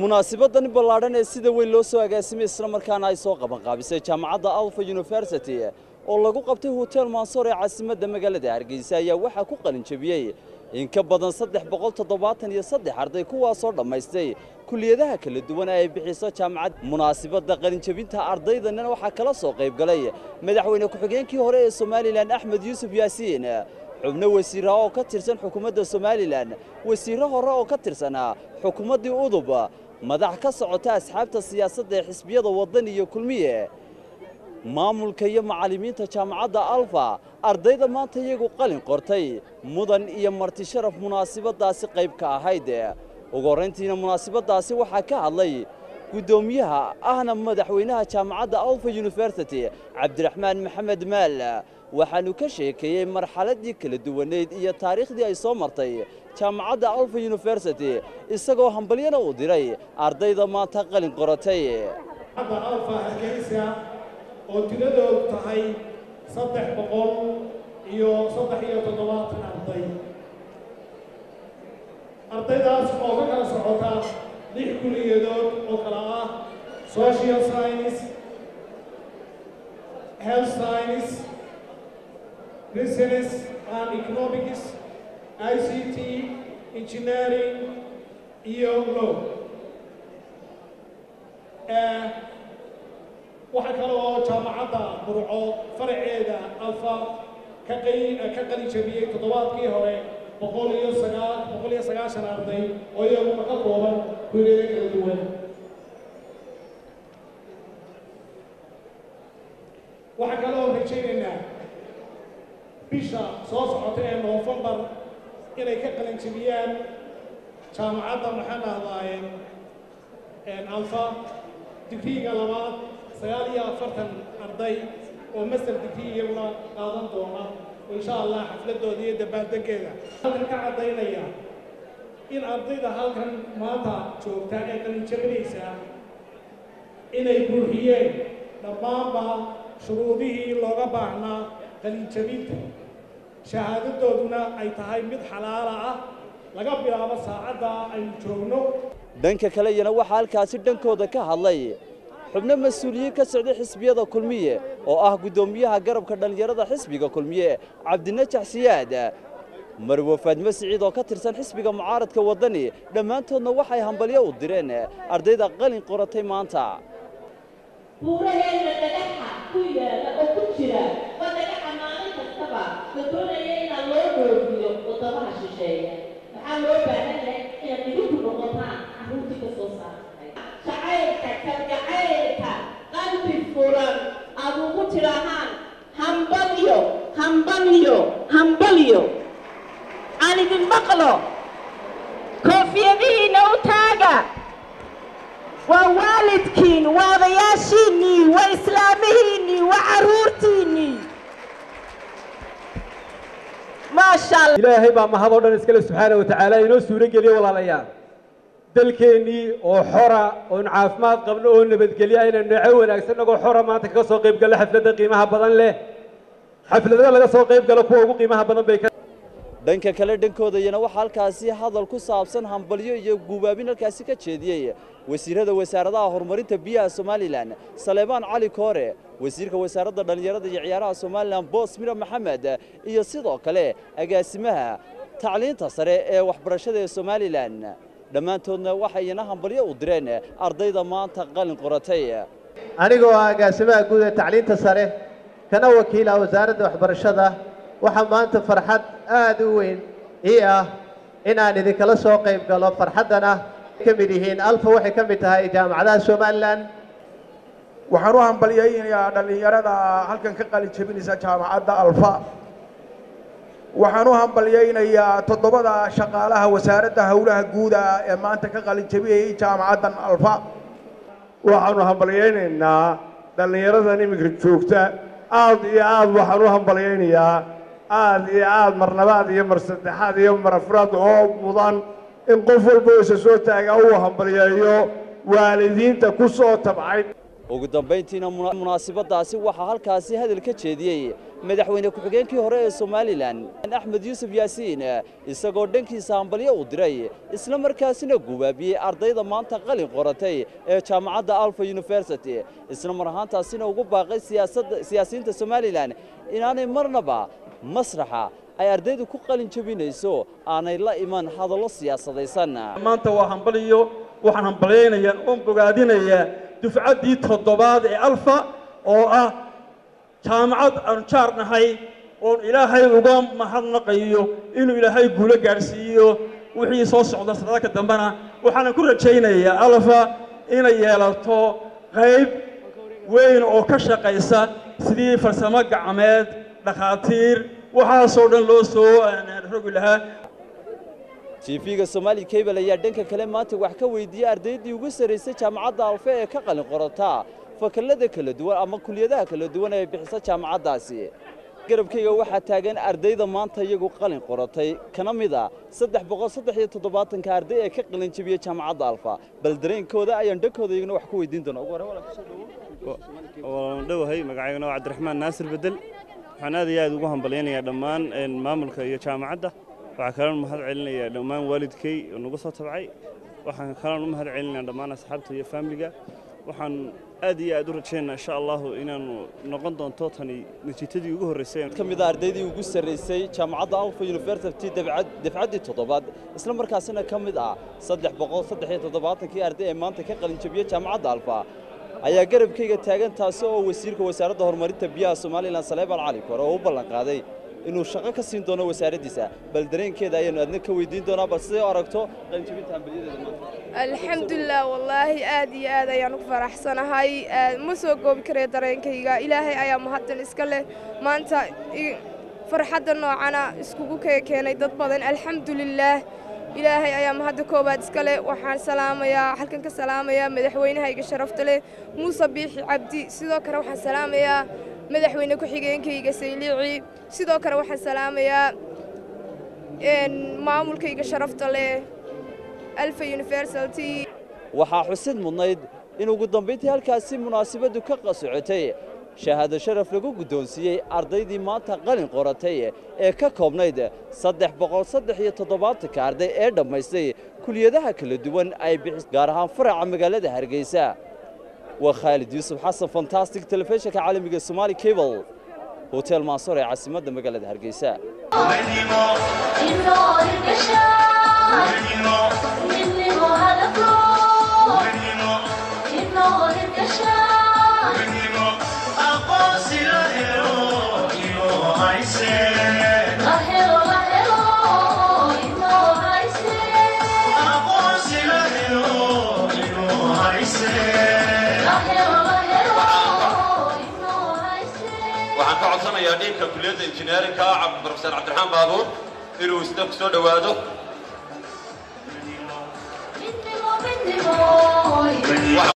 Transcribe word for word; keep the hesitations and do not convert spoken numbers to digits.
munaasabaddan ballaaran ee sida weyn loo soo agaasimay isla markaana ay soo qaban qaabisay jaamacadda Alfa University oo lagu qabtay Hotel Mansour ee caasimadda magaalada Hargeysa ayaa waxa ku qalin jabiyay in ka badan saddex boqol toddobaatan iyo saddex arday kuwaas oo dhamaystay kulliyadaha kala duwan ee ay bixiso jaamacad. munaasabadda qalin jabinta ardaydan waxa kala soo qayb galay madaxweyne ku-xigeenkii hore ee Soomaaliland Axmed Yuusuf Yaasiin, xubno wasiiro oo ka tirsan xukuumadda Soomaaliland, wasiiro hore oo ka tirsan xukuumaddii udub, madax ka socota asxaabta siyaasadda ee xisbiyada waddan iyo kulmiye, maamulka iyo macallimiinta jaamacadda Alfa. ardayda maanta iyagu qalin qortay mudan iyo marti sharaf munaasabadaasi qayb ka ahayd. ugu horreyntiina munaasabadaasi waxaa ka hadlay gudoomiyaha ahna madaxweynaha jaamacadda Alfa University Cabdiraxmaan Maxamed Maal, waxaanu ka sheekeeyay marxaladii kala duwaneed iyo taariikhdii ay soo martay jaamacadda Alfa University, isagoo hambalyana u diray ardayda maanta qalin qoratay. Alfa Hargeysa oo tiradoodu tahay saddex boqol iyo saddex iyo toddobaatan arday. ardaydaas oo ka kala socota lix kulliyadood oo kala ah social science, health science, business and economics, I C T, engineering iyo law. waxa kale oo jaamacadda Burco faraceeda Alfa ka ka qalin jabiyay toddobaadkii hore boqol iyo sagaal boqol iyo sagaashan arday oo iyagu ka kooban kulliyado kala duwan. waxa kale oo rajaynaynaa bisha soo socota ee November inay ka qalin jabiyaan jaamacadda maxaa dhahdaaye Alfa digriga labaad sagaal iyo afartan arday oo master degree iyaguna qaadan doona oo insha Allah xafladooda iyo dabaaldegeeda halkan ka cadaynaya in ardayda halkan maanta joogta ee qalin jabinaysa inay buuxiyeen dhammaanba shuruudihii looga baahnaa qalin jabinta, shahaadadooduna ay tahay mid xalaal ah laga bilaabo saacadda aynu joogno. dhanka kale yana waxa halkaasi dhankooda ka hadlay xubno mas'uuliyiin ka socda xisbiyada kulmiye oo ah gudoomiyaha garabka dhalinyarada xisbiga kulmiye Cabdinajax Siyaad, Marwo Faadmo Siciid oo ka tirsan xisbiga mucaaradka wadani. dhammaantoodna waxay hambalyo u direen ardayda qalin qoratay maanta. buuraheena dhagaxa ku yaala oo ku jira waa dhagaxa maalin kastaba la doonaya in loo dhoofiyo wadamaha shisheeye. waxaa loo baahan yahay inaad idinku noqotaan carruurtii ka soo saartay jacaylka kalgacaylka qalbi furan aad ugu tidhaahaan hambalyo hambalyo hambalyo. aan idin maqlo koofiyadihiina u taaga. waa waalidkiin, waa odayaashiinnii, waa islaamihiinnii, waa carruurtiinnii. maasha allah. ilaahay baa mahadoo dhan iskale subxaanahu wa tacaala inoo suuro geliyo walaalayaal. dalkeennii oo xora oo caafimaad qabno oo nabadgelyo ayna nooco wanaagsan nagoo xora maanta kaga soo qayb gala xafladda qiimaha badan leh. xafladada laga soo qayb galo kuwa ugu qiimaha badan bay ka dhanka kale dhankoodayana waxa halkaasi hadal ku saabsan hambalyo iyo guubaabin halkaasi ka jeediyay wasiirada wasaaradaha horumarinta biyaha Soomaaliland Saleebaan Cali Koore, wasiirka wasaaradda dhalinyarada iyo ciyaaraha Soomaaliland Boos Mira Maxamed, iyo sidoo kale agaasimaha tacliinta sare ee waxbarashada ee Soomaaliland. dhammaantoodna waxayna hambalyo u direen ardayda maanta qalin qoratay. anigoo agaasimaha guud ee tacliinta sare kana wakiila wasaaradda waxbarashada, waxa maanta farxad aad u weyn ii ah inaan idinkala soo qayb galo. farxaddana ka mid yihiin Alfa waxay ka mid tahay jaamacadaha Soomaaliland. waxaan u hambalyaynayaa dhalinyarada halkan ka qalin jabinaysa jaamacadda Alfa. waxaan u hambalyaynayaa toddobada shaqaalaha wasaaradda howlaha guud ee maanta ka qalin jabiyay jaamacaddan Alfa. waxaanu hambalyaynaynaa dhalinyaradan iminka joogta aad iyo aad waxaan u hambalyaynayaa aad iyo aad marnabaad iyo mar saddexaad iyo mar afraad oo mudan in qof walba isa soo taaga uu hambalyeeyo waalidiinta ku soo tabcay. ugu dambeyntiina munaasabadaasi waxa halkaasi hadal ka jeediyay madaxweyne ku-xigeenkii hore ee Somaliland Axmed Yuusuf Yaasiin isagoo dhankiisa hambalyo u diray isla markaasina gubaabiyay ardayda maanta qalin qoratay ee jaamacadda Alfa University isla mar ahaantaasina ugu baaqay siyaasadda siyaasiyiinta Somaliland inaanay marnaba masraxa ay ardaydu ku qalin jabinayso aanay la iman hadallo siyaasadaysan maanta waa hambaliyo waxaan hambaleynayaa oo bogaadinayaa dufcaddii toddobaad ee Alfa oo ah jaamacad aan jaarnahay oo ilaahay uga mahadnaqayo inuu ilaahay guulo gaarsiiyo wixii soo socda sanadka dambana waxaan ku rajaynayaa Alfa inay yeelato qayb weyn oo ka shaqeysa sidii farsamo gacmeed dhaqaatiir waxa soo dhan loo soo rogi lahaa T V-ga Somali Cable ayaa dhanka kale maanta wax ka weydiiyay ardaydii ugu sareysay jaamacadda Alfa ee ka qalin qorata fakallada kala duwan ama kuliyadaha kala duwan ee bixisa jaamacaddaasi garabkayga waxaa taagan ardayda maanta iyagu qalin qoratay kana mid ah saddex boqol saddex iyo toddobaatan ka arday ee ka qalin jabiyay jaamacadda Alfa bal dareenkooda ayaan dhankooda iyaguna wax ku weydiin doonaa ugu horreyn wala ku soo dhawo waan dhawahay magacayga waa Cabdiraxmaan Naasir Bedel waxaan aad iyo aad ugu hambaleynayaa dhammaan maamulka iyo jaamacadda waxaan kala mahad celinayaa dhammaan waalidkay oo nagu soo tabcay waxaan kala mahad celinayaa dhammaan asxaabta iyo family-ga waxaan aad iyo aad u rajaynayaa insha Allah inaanu noqon doonto tani natiijadii ugu horeysay kamid ah ardaydii ugu sareysay jaamacadda Alfa University dafcadii toddobaad isla markaasina kamid ah saddex boqol saddex iyo toddobaatan kii arday ee maanta ka qalin jabiyay jaamacadda Alfa ayaa garabkayga taagan taas oo wasiirka wasaaradda horumarinta biyaha Somaliland Saleebal Cali Koro oo u ballan qaaday inuu shaqo ka siin doono wasaaraddiisa bal dareenkeeda ayaan adna ka weydiin doonaa bal sidoo aragto qalin jabinta hambalyadeeda maanta alxamdulillah wallahi aad iyo aad ayaan ugu faraxsanahay ma soo goobi karay dareenkayga ilaahay ayaa mahadsan iska leh maanta farxadda noocana iskugu keenay dad badan alxamdulillah ilaahay ayaa mahad koobaad iska leh waxaan salaamayaa halkan ka salaamayaa madaxweynahayga sharafta leh Muuse Biixi Cabdi sidoo kale waxaan salaamayaa madaxweyne ku-xigeenkayga Saylici sidoo kale waxaan salaamayaa in maamulkayga sharafta leh Alfa University waxa xusid mudnayd in ugu dambeyntii halkaasi munaasabadu ka qasocotay shahaado sharaf lagu gudoonsiiyay ardaydii maanta qalin qoratay ee ka koobnayd saddex boqol saddex iyo toddobaatan ka arday ee dhamaystay kuliyadaha kala duwan ay bixis gaar ahaan faraca magaalada Hargeysa waa Khalid Yusuf Xasan Fantastic Television ka caalamiga Somali Cable Hotel Mansour ee caasimadda magaalada Hargeysa waxaan ka codsanayaa dhiinka kulliyadda injineerinka Professor Cabdiraxmaan Baabuur inuu isna ku soo dhawaado